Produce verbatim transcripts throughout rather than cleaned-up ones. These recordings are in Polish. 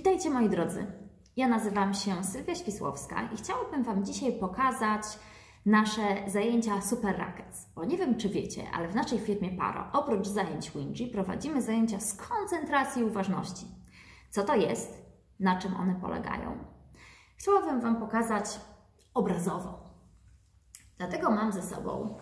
Witajcie moi drodzy, ja nazywam się Sylwia Świsłowska i chciałabym Wam dzisiaj pokazać nasze zajęcia Super Rackets. Bo nie wiem czy wiecie, ale w naszej firmie Paro oprócz zajęć Wingy prowadzimy zajęcia z koncentracji i uważności. Co to jest? Na czym one polegają? Chciałabym Wam pokazać obrazowo. Dlatego mam ze sobą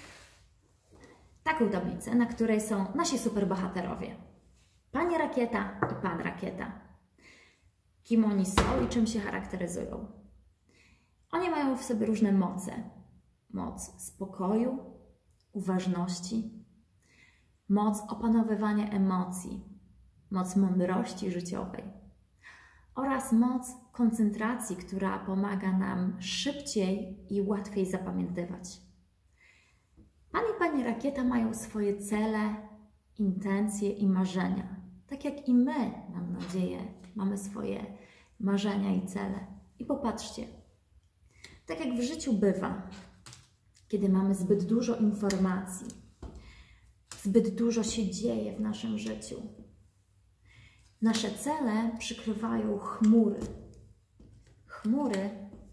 taką tablicę, na której są nasi superbohaterowie. Pani Rakieta i Pan Rakieta. Kim oni są i czym się charakteryzują. Oni mają w sobie różne moce. Moc spokoju, uważności, moc opanowywania emocji, moc mądrości życiowej oraz moc koncentracji, która pomaga nam szybciej i łatwiej zapamiętywać. Pan i Pani Rakieta mają swoje cele, intencje i marzenia. Tak jak i my, mam nadzieję, mamy swoje marzenia i cele. I popatrzcie, tak jak w życiu bywa, kiedy mamy zbyt dużo informacji, zbyt dużo się dzieje w naszym życiu, nasze cele przykrywają chmury. Chmury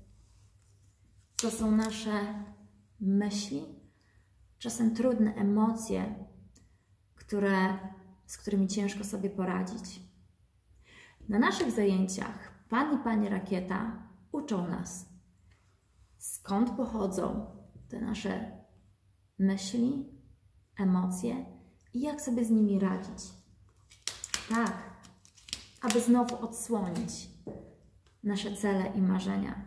to są nasze myśli, czasem trudne emocje, które, z którymi ciężko sobie poradzić. Na naszych zajęciach Pan i Pani Rakieta uczą nas, skąd pochodzą te nasze myśli, emocje i jak sobie z nimi radzić. Tak, aby znowu odsłonić nasze cele i marzenia,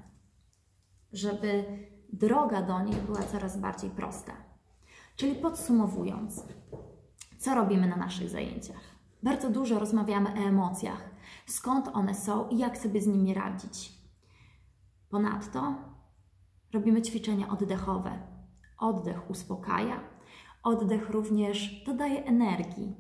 żeby droga do nich była coraz bardziej prosta. Czyli podsumowując, co robimy na naszych zajęciach? Bardzo dużo rozmawiamy o emocjach, skąd one są i jak sobie z nimi radzić. Ponadto robimy ćwiczenia oddechowe. Oddech uspokaja, oddech również dodaje energii.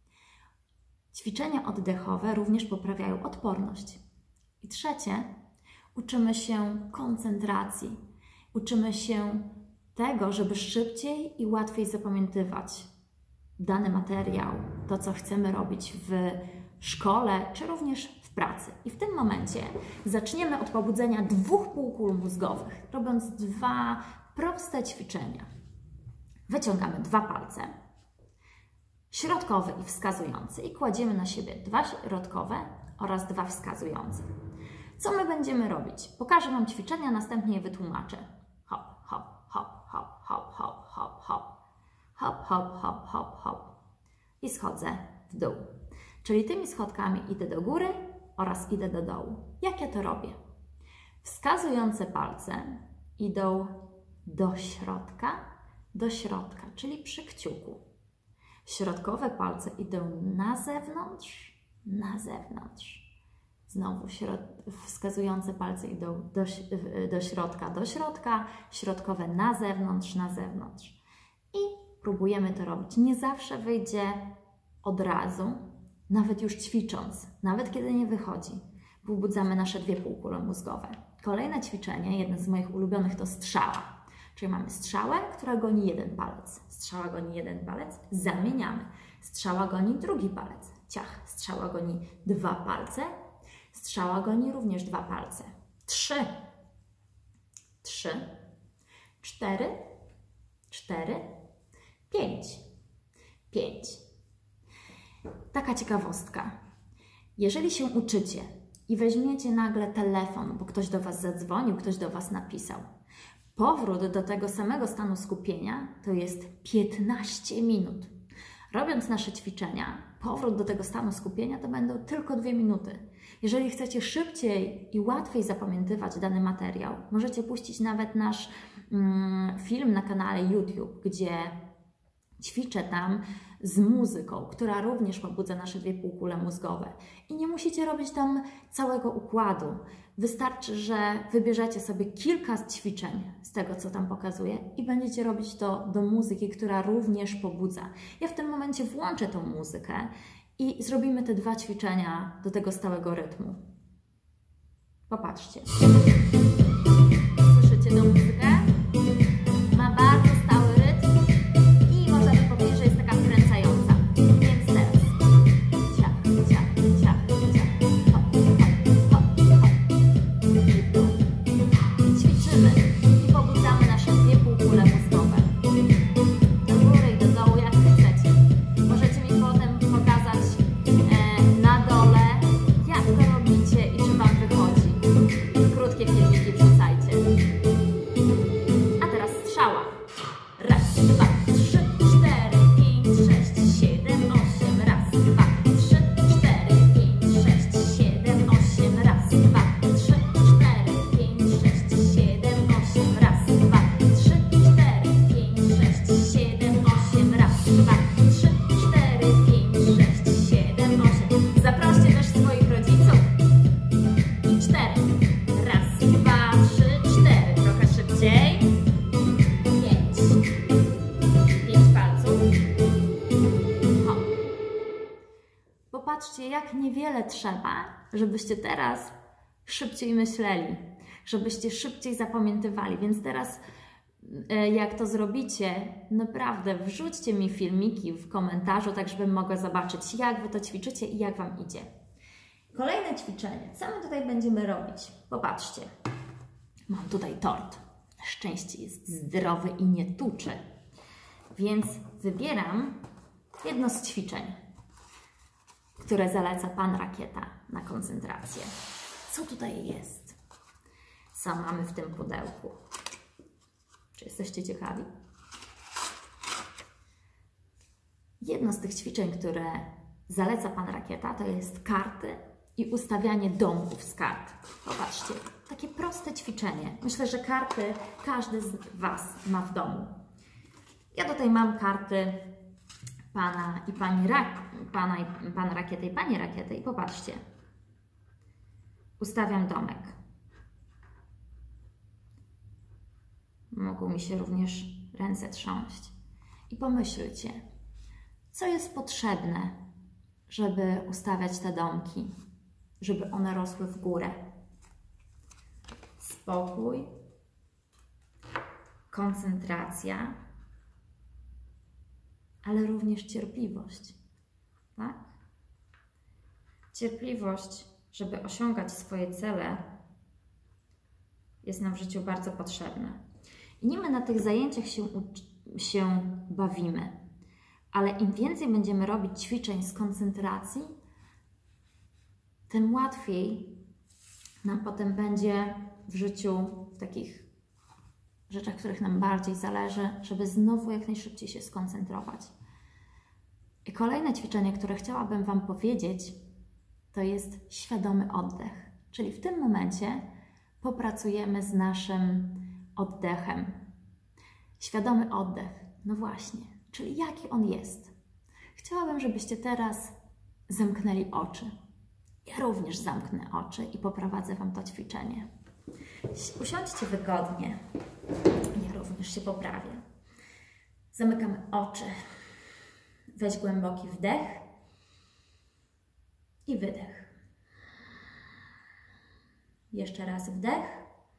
Ćwiczenia oddechowe również poprawiają odporność. I trzecie, uczymy się koncentracji. Uczymy się tego, żeby szybciej i łatwiej zapamiętywać dany materiał, to co chcemy robić w szkole, czy również w pracy. I w tym momencie zaczniemy od pobudzenia dwóch półkul mózgowych, robiąc dwa proste ćwiczenia. Wyciągamy dwa palce, środkowy i wskazujący, i kładziemy na siebie dwa środkowe oraz dwa wskazujące. Co my będziemy robić? Pokażę Wam ćwiczenia, następnie je wytłumaczę. Hop, hop, hop, hop, hop, hop, hop, hop. Hop, hop, hop, hop, hop. I schodzę w dół. Czyli tymi schodkami idę do góry oraz idę do dołu. Jak ja to robię? Wskazujące palce idą do środka, do środka, czyli przy kciuku. Środkowe palce idą na zewnątrz, na zewnątrz. Znowu wskazujące palce idą do, do środka, do środka, środkowe na zewnątrz, na zewnątrz. I próbujemy to robić. Nie zawsze wyjdzie od razu, nawet już ćwicząc, nawet kiedy nie wychodzi. Pobudzamy nasze dwie półkule mózgowe. Kolejne ćwiczenie, jedno z moich ulubionych, to strzała. Czyli mamy strzałę, która goni jeden palec. Strzała goni jeden palec, zamieniamy. Strzała goni drugi palec. Ciach, strzała goni dwa palce. Strzała goni również dwa palce. Trzy. Trzy. Cztery. Cztery. Pięć. Pięć. Taka ciekawostka. Jeżeli się uczycie i weźmiecie nagle telefon, bo ktoś do Was zadzwonił, ktoś do Was napisał, powrót do tego samego stanu skupienia to jest piętnaście minut. Robiąc nasze ćwiczenia, powrót do tego stanu skupienia to będą tylko dwie minuty. Jeżeli chcecie szybciej i łatwiej zapamiętywać dany materiał, możecie puścić nawet nasz mm, film na kanale YouTube, gdzie ćwiczę tam z muzyką, która również pobudza nasze dwie półkule mózgowe. I nie musicie robić tam całego układu. Wystarczy, że wybierzecie sobie kilka ćwiczeń z tego, co tam pokazuję, i będziecie robić to do muzyki, która również pobudza. Ja w tym momencie włączę tą muzykę i zrobimy te dwa ćwiczenia do tego stałego rytmu. Popatrzcie. Słyszycie tą muzykę? Ma bardzo stały rytm i można by powiedzieć, że jest taka wkręcająca. Więc teraz ciach, ciach, ciach, ciach, hop, hop. Zobaczcie, jak niewiele trzeba, żebyście teraz szybciej myśleli, żebyście szybciej zapamiętywali. Więc teraz, jak to zrobicie, naprawdę wrzućcie mi filmiki w komentarzu, tak żebym mogła zobaczyć, jak Wy to ćwiczycie i jak Wam idzie. Kolejne ćwiczenie. Co my tutaj będziemy robić? Popatrzcie. Mam tutaj tort. Na szczęście jest zdrowy i nie tuczy. Więc wybieram jedno z ćwiczeń, które zaleca Pan Rakieta na koncentrację. Co tutaj jest? Co mamy w tym pudełku? Czy jesteście ciekawi? Jedno z tych ćwiczeń, które zaleca Pan Rakieta, to jest karty i ustawianie domków z kart. Popatrzcie, takie proste ćwiczenie. Myślę, że karty każdy z Was ma w domu. Ja tutaj mam karty Pana i Pani Rak Pana i Pan Rakiety i Pani Rakiety i popatrzcie. Ustawiam domek. Mogą mi się również ręce trząść. I pomyślcie, co jest potrzebne, żeby ustawiać te domki, żeby one rosły w górę. Spokój, koncentracja, ale również cierpliwość. Tak? Cierpliwość, żeby osiągać swoje cele, jest nam w życiu bardzo potrzebna. I nie my na tych zajęciach się, się bawimy, ale im więcej będziemy robić ćwiczeń z koncentracji, tym łatwiej nam potem będzie w życiu, w takich rzeczach, w których nam bardziej zależy, żeby znowu jak najszybciej się skoncentrować. I kolejne ćwiczenie, które chciałabym Wam powiedzieć, to jest świadomy oddech. Czyli w tym momencie popracujemy z naszym oddechem. Świadomy oddech, no właśnie, czyli jaki on jest. Chciałabym, żebyście teraz zamknęli oczy. Ja również zamknę oczy i poprowadzę Wam to ćwiczenie. Usiądźcie wygodnie. Ja również się poprawię. Zamykamy oczy. Weź głęboki wdech i wydech. Jeszcze raz wdech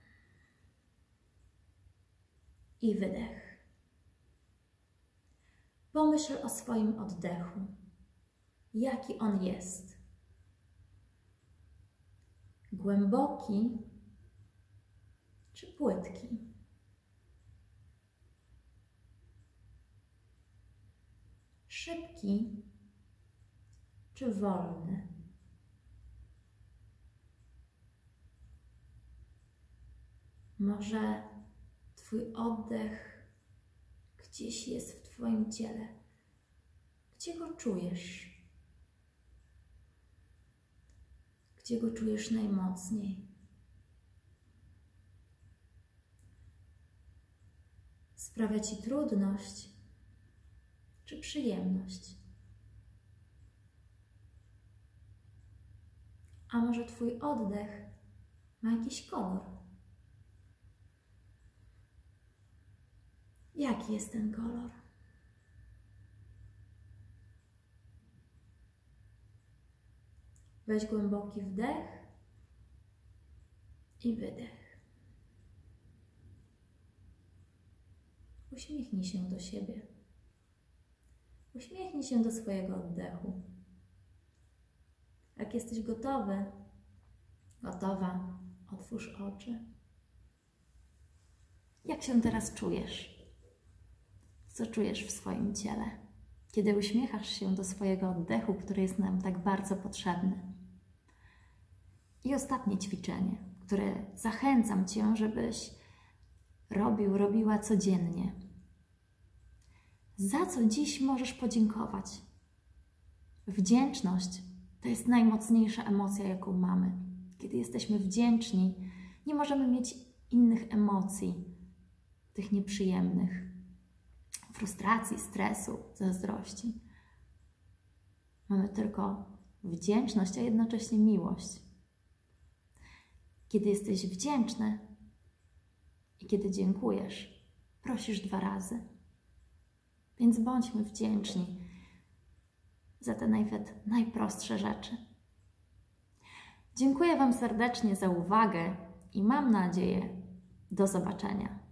i wydech. Pomyśl o swoim oddechu. Jaki on jest? Głęboki czy płytki? Szybki czy wolny? Może Twój oddech gdzieś jest w Twoim ciele. Gdzie go czujesz? Gdzie go czujesz najmocniej? Sprawia Ci trudność czy przyjemność? A może Twój oddech ma jakiś kolor? Jaki jest ten kolor? Weź głęboki wdech i wydech. Uśmiechnij się do siebie. Uśmiechnij się do swojego oddechu. Jak jesteś gotowy, gotowa, otwórz oczy. Jak się teraz czujesz? Co czujesz w swoim ciele, kiedy uśmiechasz się do swojego oddechu, który jest nam tak bardzo potrzebny? I ostatnie ćwiczenie, które zachęcam Cię, żebyś robił, robiła codziennie. Za co dziś możesz podziękować? Wdzięczność to jest najmocniejsza emocja, jaką mamy. Kiedy jesteśmy wdzięczni, nie możemy mieć innych emocji, tych nieprzyjemnych, frustracji, stresu, zazdrości. Mamy tylko wdzięczność, a jednocześnie miłość. Kiedy jesteś wdzięczny i kiedy dziękujesz, prosisz dwa razy. Więc bądźmy wdzięczni za te nawet najprostsze rzeczy. Dziękuję Wam serdecznie za uwagę i mam nadzieję, do zobaczenia.